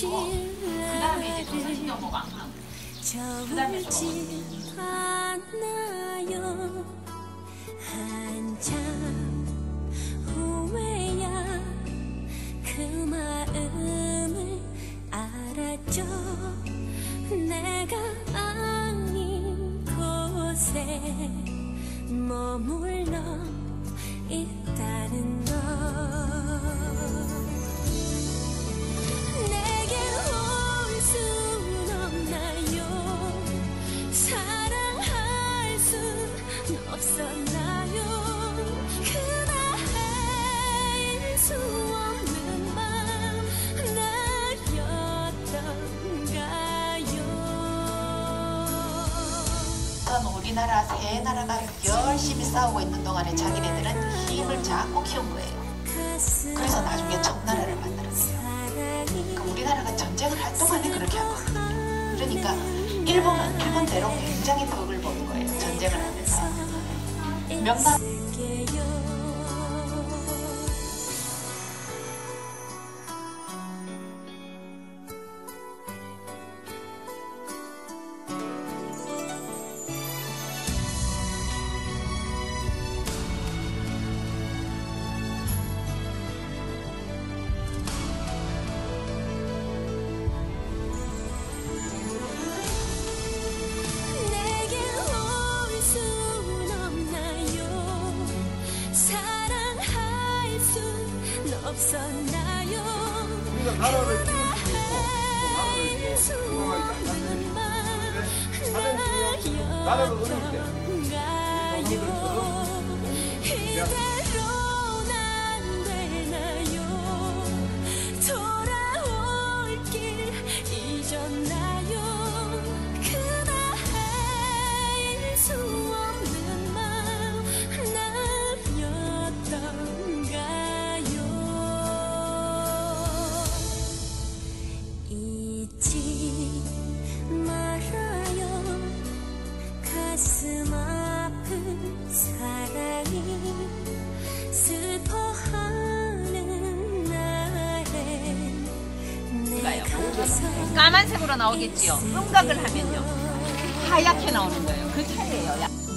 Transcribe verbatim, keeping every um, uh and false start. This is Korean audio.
먹고 그 다음에 이제 조선시대 먹방 그 다음에 또 않아요. 한참 후에야 그 마음을 알았죠. 내가 아닌 곳에 머물러 있다는 걸. 내게 올 순 없나요? 사랑할 순 없었나요? 그날 수 없는 맘 나였던가요? 우리나라 세 나라가 열심히 싸우고 있는 동안에 자기네들은 힘을 자꾸 키운 거예요. 그래서 나중에 청나라를 만들었어요. 그러니까 우리나라가 전쟁을 할 동안에 그렇게 한 거거든요. 그러니까 일본은 일본대로 굉장히 덕을 보는 거예요. 전쟁을 하면서. 명나라 없었나요? 우리가 나라를 키울 수 있고 나라를 건강하게 잘 만드는 게 나라가 어려울 때 이대로 난 되나요? 돌아올 길 잊었나요? 그날 수 없는 맘 나였던가요? 잊지 말아요. 가슴 아픈 사랑이 슬퍼하는 날에 내가 까만색으로 나오겠지요. 음각을 하면요 하얗게 나오는 거예요. 그 차이예요.